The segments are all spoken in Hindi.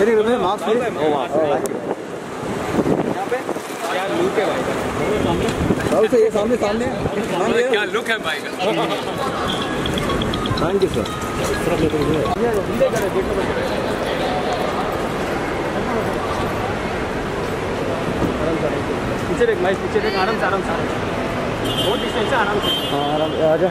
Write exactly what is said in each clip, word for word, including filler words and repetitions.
वेरी गुड मार्क्स ओ मार्क्स क्या लुक है भाई साउथ से ये सामने सामने क्या लुक है भाई का थैंक यू सर पीछे देख भाई पीछे देख आराम से आराम से बहुत डिस्टेंस है आराम से हाँ आराम से आजा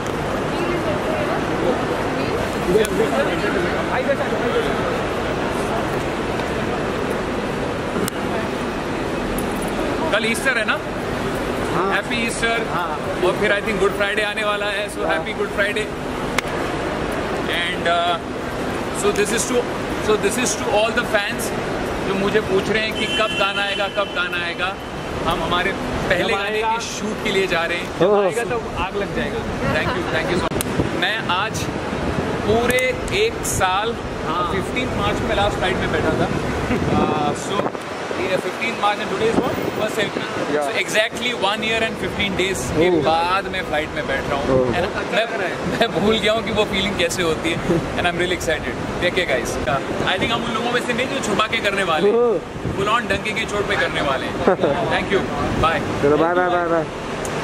कल ईस्टर है ना हैप्पी ईस्टर और फिर आई थिंक गुड फ्राइडे आने वाला है so happy good Friday and so this is to so this is to all the fans जो मुझे पूछ रहे हैं कि कब गाना आएगा कब गाना आएगा हम हमारे पहले गाने की शूट के लिए जा रहे हैं जब आएगा तो आग लग जाएगा thank you thank you so much मैं आज पूरे एक साल फिफ्टीन मार्च में लास्ट फ्लाइट में बैठा था so fifteen March and today is what first April so exactly one year and fifteen days के बाद मैं फ्लाइट में बैठ रहा हूँ एंड मैं मैं भूल गया हूँ कि वो फीलिंग कैसे होती है and I am really excited देखिए गाइस आई थिंक हम उन लोगों में से नहीं जो छुपा के करने वाले फुल ऑन डंके की चोट पे करने वाले हैं थैंक यू बाय चलो बाय बाय बाय बाय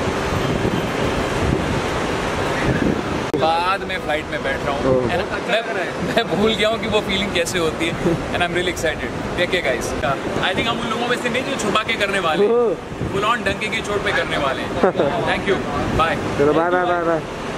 बाद में फ्लाइट में बैठ रहा हूँ एंड मैं मैं भूल गया हूँ कि वो फीलिंग कैसे होती है and I am really excited देखिए गाइस आई थिंक हम उन लोगों में से नहीं जो छुपा के करने वाले फुल ऑन डंके की चोट पे करने वाले हैं थैंक यू बाय चलो बाय बाय बाय बाय